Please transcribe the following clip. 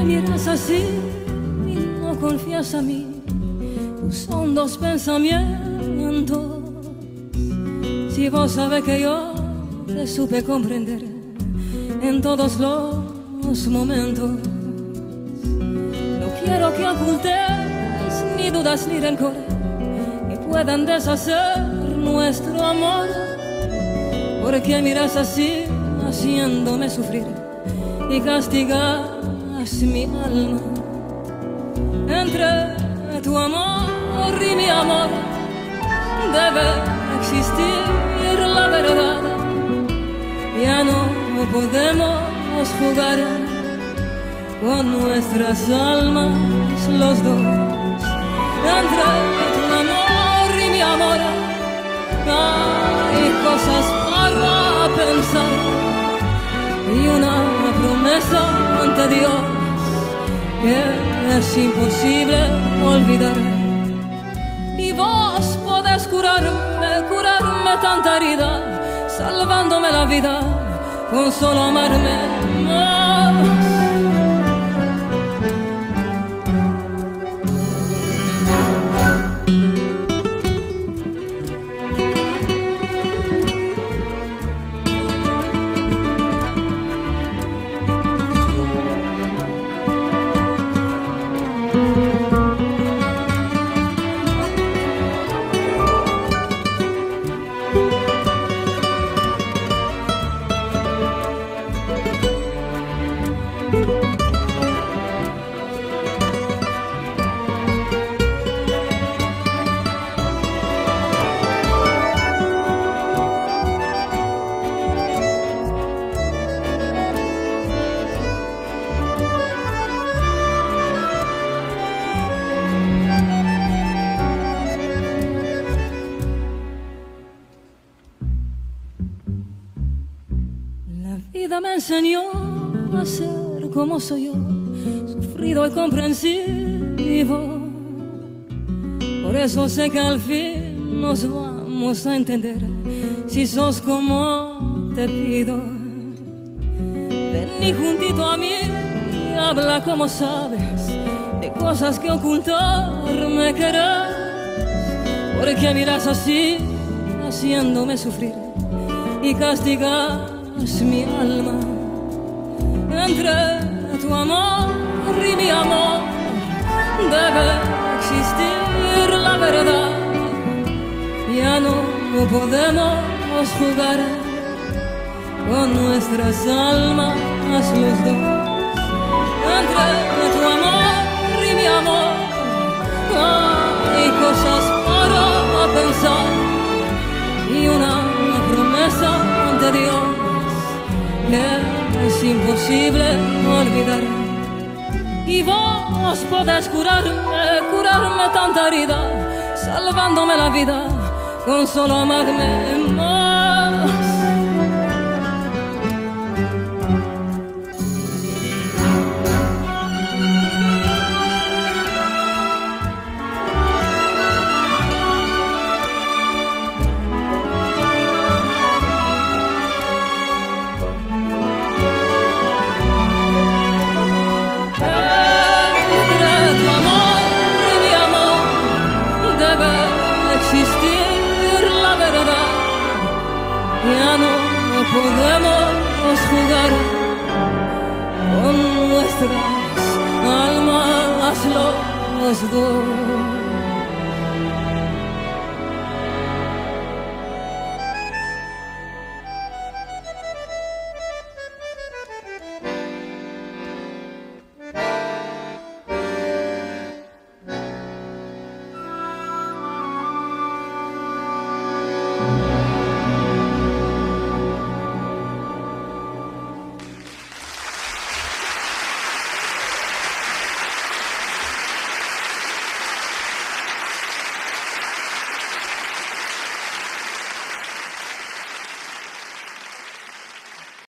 miras así y no confías a mí tus hondos pensamientos? Si vos sabes que yo te supe comprender en todos los momentos. No quiero que ocultes ni dudas ni rencor que puedan deshacer nuestro amor. Porque miras así, haciéndome sufrir y castigas mi alma. Entre tu amor y mi amor debe existir la verdad. Ya no podemos jugar con nuestras almas los dos. Entre tu amor y mi amor hay cosas para pensar y una promesa ante Dios que es imposible olvidar. Y vos podés curarme tanta herida, salvándome la vida con solo amarme más. Me enseñó a ser como soy yo, sufrido y comprensivo. Por eso sé que al fin nos vamos a entender, si sos como te pido. Vení juntito a mí y habla como sabes, de cosas que ocultar me querés. Porque miras así, haciéndome sufrir y castigar mi alma. Entre tu amor y mi amor debe existir la verdad. Ya no podemos jugar con nuestras almas los dos. Entre tu amor y mi amor hay cosas para pensar y una promesa ante Dios que es imposible olvidar. Y vos podés curarme tanta herida, salvándome la vida con solo amarme más. Ya no podemos jugar con nuestras almas los dos.